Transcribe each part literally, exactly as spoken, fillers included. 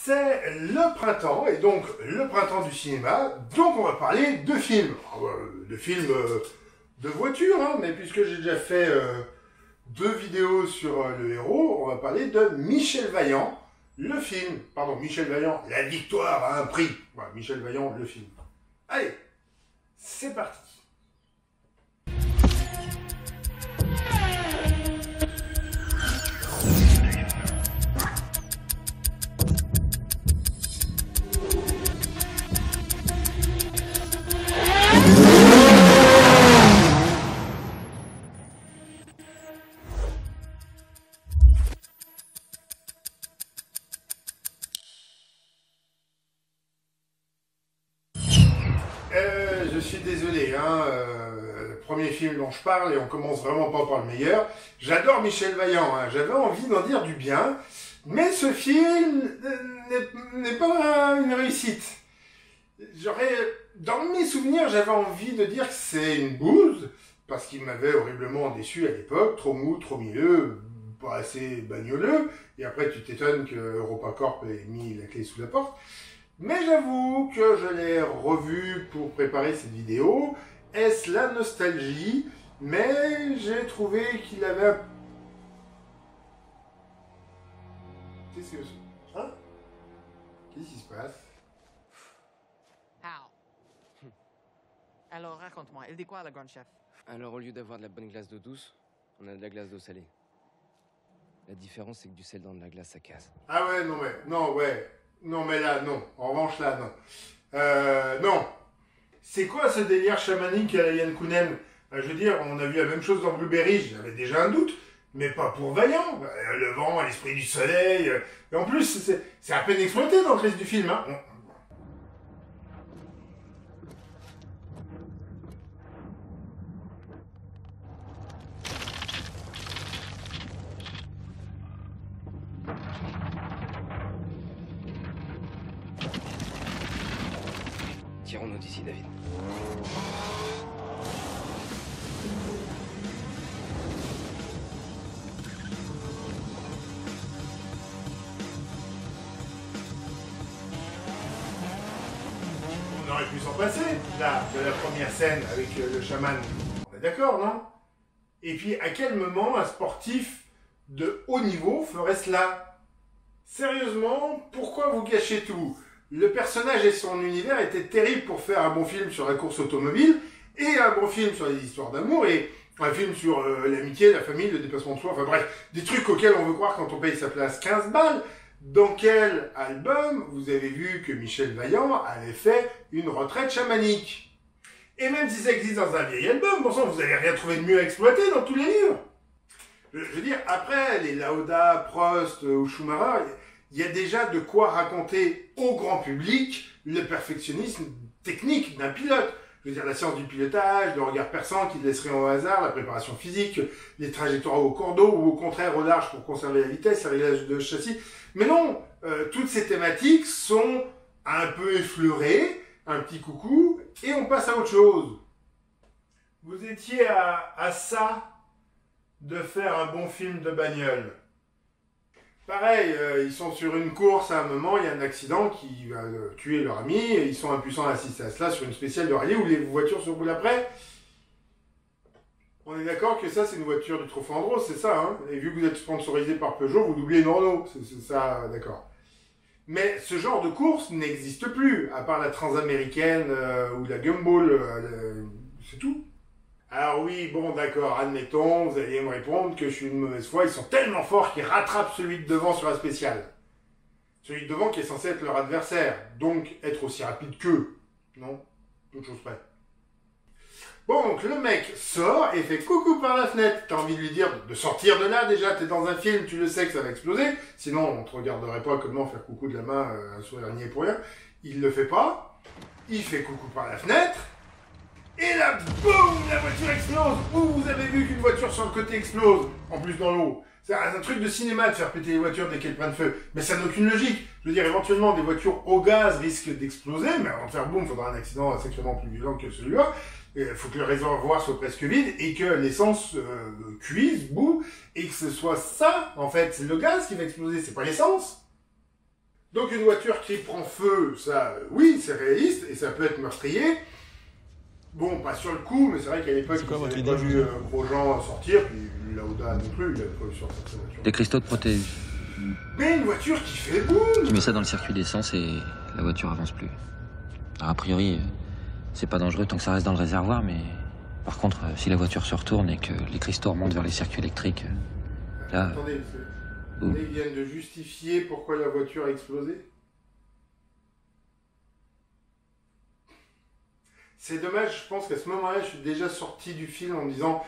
c'est le printemps, et donc le printemps du cinéma, donc on va parler de films. Euh, de films euh, de voitures, hein, mais puisque j'ai déjà fait euh, deux vidéos sur euh, le héros, on va parler de Michel Vaillant, le film. Pardon, Michel Vaillant, la victoire a un prix. Voilà, Michel Vaillant, le film. Allez, c'est parti. Euh, je suis désolé, hein, euh, le premier film dont je parle, et on commence vraiment pas par le meilleur. J'adore Michel Vaillant, hein, j'avais envie d'en dire du bien, mais ce film n'est pas une réussite. J'aurais, dans mes souvenirs, j'avais envie de dire que c'est une bouse, parce qu'il m'avait horriblement déçu à l'époque, trop mou, trop mielleux, pas assez bagnoleux, et après tu t'étonnes que EuropaCorp ait mis la clé sous la porte. Mais j'avoue que je l'ai revu pour préparer cette vidéo. Est-ce la nostalgie? Mais j'ai trouvé qu'il avait un... Qu'est-ce que c'est? Hein? Qu'est-ce qui se passe? How? Alors raconte-moi, elle dit quoi la grande chef? Alors au lieu d'avoir de la bonne glace d'eau douce, on a de la glace d'eau salée. La différence c'est que du sel dans de la glace ça casse. Ah ouais, non mais, non ouais. Non mais là, non. En revanche, là, non. Euh, non. C'est quoi ce délire chamanique à la Yann Kounen? Je veux dire, on a vu la même chose dans Blueberry, j'avais déjà un doute, mais pas pour Vaillant. Le vent, l'esprit du soleil... Et en plus, c'est à peine exploité dans le reste du film, hein. Tirons-nous d'ici, David. On aurait pu s'en passer, là, de la première scène avec le chaman. On est d'accord, non? Et puis, à quel moment un sportif de haut niveau ferait cela? Sérieusement, pourquoi vous cachez tout? Le personnage et son univers étaient terribles pour faire un bon film sur la course automobile, et un bon film sur les histoires d'amour, et un film sur euh, l'amitié, la famille, le dépassement de soi, enfin bref, des trucs auxquels on veut croire quand on paye sa place quinze balles. Dans quel album vous avez vu que Michel Vaillant avait fait une retraite chamanique? Et même si ça existe dans un vieil album, bon sang, vous n'allez rien trouvé de mieux à exploiter dans tous les livres. Je, je veux dire, après les Lauda, Prost ou Schumacher, il y a déjà de quoi raconter au grand public le perfectionnisme technique d'un pilote. Je veux dire, la science du pilotage, le regard perçant qui laisserait au hasard, la préparation physique, les trajectoires au cours d'eau ou au contraire au large pour conserver la vitesse, le réglage de châssis. Mais non, euh, toutes ces thématiques sont un peu effleurées, un petit coucou, et on passe à autre chose. Vous étiez à, à ça de faire un bon film de bagnole. Pareil, euh, ils sont sur une course à un moment, il y a un accident qui va euh, tuer leur ami, et ils sont impuissants à assister à cela sur une spéciale de rallye où les voitures se roulent après. On est d'accord que ça, c'est une voiture du Trophée Andros, c'est ça, hein? Et vu que vous êtes sponsorisé par Peugeot, vous doublez une Renault, c'est ça, d'accord. Mais ce genre de course n'existe plus, à part la transaméricaine euh, ou la Gumball, euh, c'est tout. Alors oui, bon, d'accord, admettons, vous allez me répondre que je suis une mauvaise foi, ils sont tellement forts qu'ils rattrapent celui de devant sur la spéciale. Celui de devant qui est censé être leur adversaire, donc être aussi rapide qu'eux. Non? Toute chose près. Bon, donc le mec sort et fait coucou par la fenêtre. T'as envie de lui dire de sortir de là déjà, t'es dans un film, tu le sais que ça va exploser. Sinon, on te regarderait pas comment faire coucou de la main, euh, un sourire niais pour rien. Il le fait pas. Il fait coucou par la fenêtre. Et là, boum, la voiture explose. Ou vous avez vu qu'une voiture sur le côté explose, en plus dans l'eau. C'est un truc de cinéma de faire péter les voitures dès qu'elles prennent feu. Mais ça n'a aucune logique. Je veux dire, éventuellement, des voitures au gaz risquent d'exploser, mais avant de faire boum, il faudra un accident sacrément plus violent que celui-là. Il faut que le réservoir soit presque vide et que l'essence euh, cuise, boue, et que ce soit ça, en fait. C'est le gaz qui va exploser, c'est pas l'essence. Donc une voiture qui prend feu, ça, euh, oui, c'est réaliste, et ça peut être meurtrier. Bon, pas sur le coup, mais c'est vrai qu'à l'époque, ils n'avaient pas vu euh, Grosjean sortir, puis Lauda non plus, il avait pas vu sur cette voiture. Des cristaux de protéus. Mais une voiture qui fait boum! Tu mets ça dans le circuit d'essence et la voiture avance plus. Alors, a priori, c'est pas dangereux tant que ça reste dans le réservoir, mais par contre, si la voiture se retourne et que les cristaux remontent vers les circuits électriques, là... Attendez, attendez, ils viennent de justifier pourquoi la voiture a explosé. C'est dommage, je pense qu'à ce moment-là, je suis déjà sorti du film en me disant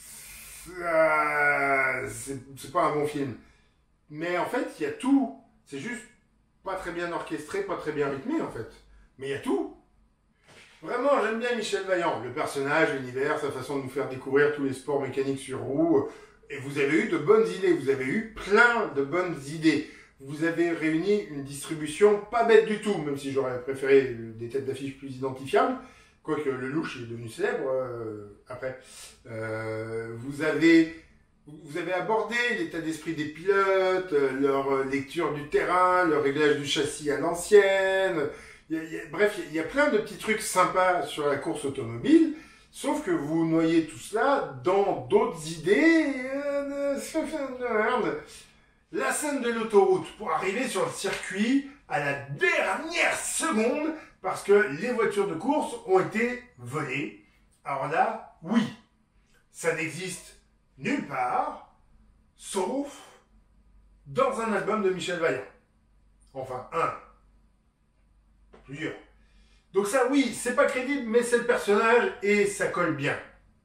euh, c'est pas un bon film. Mais en fait, il y a tout. C'est juste pas très bien orchestré, pas très bien rythmé en fait. Mais il y a tout. Vraiment, j'aime bien Michel Vaillant, le personnage, l'univers, sa façon de nous faire découvrir tous les sports mécaniques sur roue. Et vous avez eu de bonnes idées, vous avez eu plein de bonnes idées. Vous avez réuni une distribution pas bête du tout, même si j'aurais préféré des têtes d'affiche plus identifiables. Quoique le louche est devenu célèbre euh, après. Euh, vous avez vous avez abordé l'état d'esprit des pilotes, euh, leur lecture du terrain, leur réglage du châssis à l'ancienne. Il y a, il y a, bref, il y a plein de petits trucs sympas sur la course automobile, sauf que vous noyez tout cela dans d'autres idées. Euh, la scène de l'autoroute pour arriver sur le circuit à la dernière seconde, parce que les voitures de course ont été volées. Alors là, oui, ça n'existe nulle part, sauf dans un album de Michel Vaillant. Enfin, un. Plusieurs. Donc ça, oui, c'est pas crédible, mais c'est le personnage et ça colle bien.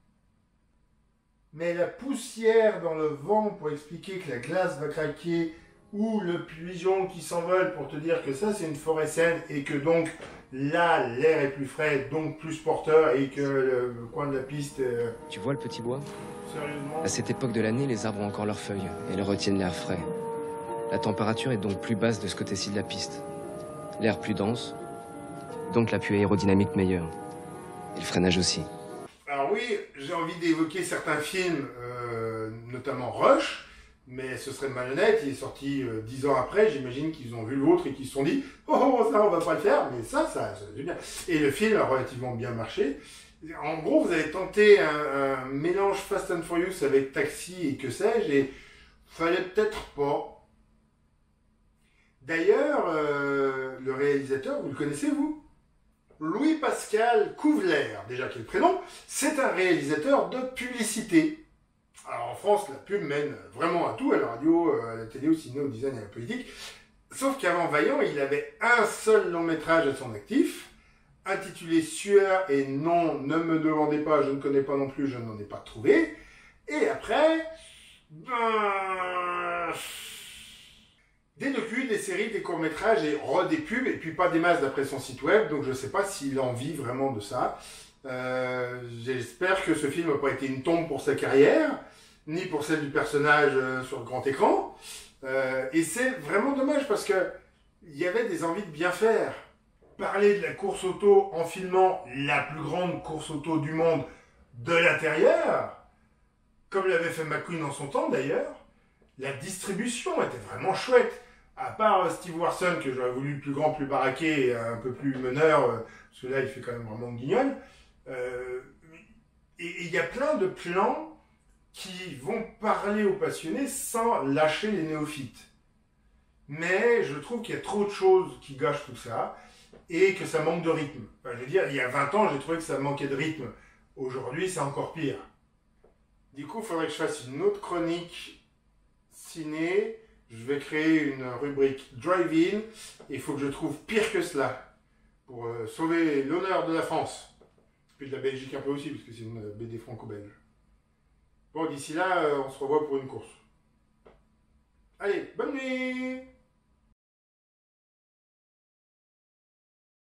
Mais la poussière dans le vent pour expliquer que la glace va craquer, ou le pigeon qui s'envole pour te dire que ça c'est une forêt saine et que donc là l'air est plus frais, donc plus porteur et que le, le coin de la piste... Euh... Tu vois le petit bois? Sérieusement? À cette époque de l'année, les arbres ont encore leurs feuilles et le retiennent l'air frais. La température est donc plus basse de ce côté-ci de la piste. L'air plus dense, donc l'appui aérodynamique meilleur. Et le freinage aussi. Alors oui, j'ai envie d'évoquer certains films, euh, notamment Rush, mais ce serait malhonnête, il est sorti euh, dix ans après, j'imagine qu'ils ont vu l'autre et qu'ils se sont dit « Oh, ça, on va pas le faire », mais ça, ça, ça c'est bien. Et le film a relativement bien marché. En gros, vous avez tenté un, un mélange Fast and Furious avec Taxi et que sais-je, et fallait peut-être pas. D'ailleurs, euh, le réalisateur, vous le connaissez, vous? Louis-Pascal Couvler, déjà quel prénom, c'est un réalisateur de publicité. Alors en France, la pub mène vraiment à tout, à la radio, à la télé, au cinéma, au design et à la politique. Sauf qu'avant Vaillant, il avait un seul long métrage à son actif, intitulé Sueur et non, ne me demandez pas, je ne connais pas non plus, je n'en ai pas trouvé. Et après, ben, des docus, des séries, des courts-métrages et re des pubs, et puis pas des masses d'après son site web, donc je ne sais pas s'il en vit vraiment de ça. Euh, j'espère que ce film n'a pas été une tombe pour sa carrière, ni pour celle du personnage euh, sur le grand écran. Euh, et c'est vraiment dommage parce que il y avait des envies de bien faire. Parler de la course auto en filmant la plus grande course auto du monde de l'intérieur, comme l'avait fait McQueen en son temps d'ailleurs, la distribution était vraiment chouette. À part Steve Warson, que j'aurais voulu plus grand, plus baraqué, et un peu plus meneur, euh, parce que là il fait quand même vraiment guignol. Euh, et il y a plein de plans qui vont parler aux passionnés sans lâcher les néophytes. Mais je trouve qu'il y a trop de choses qui gâchent tout ça et que ça manque de rythme. Enfin, je veux dire, il y a vingt ans, j'ai trouvé que ça manquait de rythme. Aujourd'hui, c'est encore pire. Du coup, il faudrait que je fasse une autre chronique ciné. Je vais créer une rubrique Drive-In et il faut que je trouve pire que cela pour euh, sauver l'honneur de la France. Puis de la Belgique un peu aussi, parce que c'est une B D franco-belge. Bon, d'ici là, on se revoit pour une course. Allez, bonne nuit!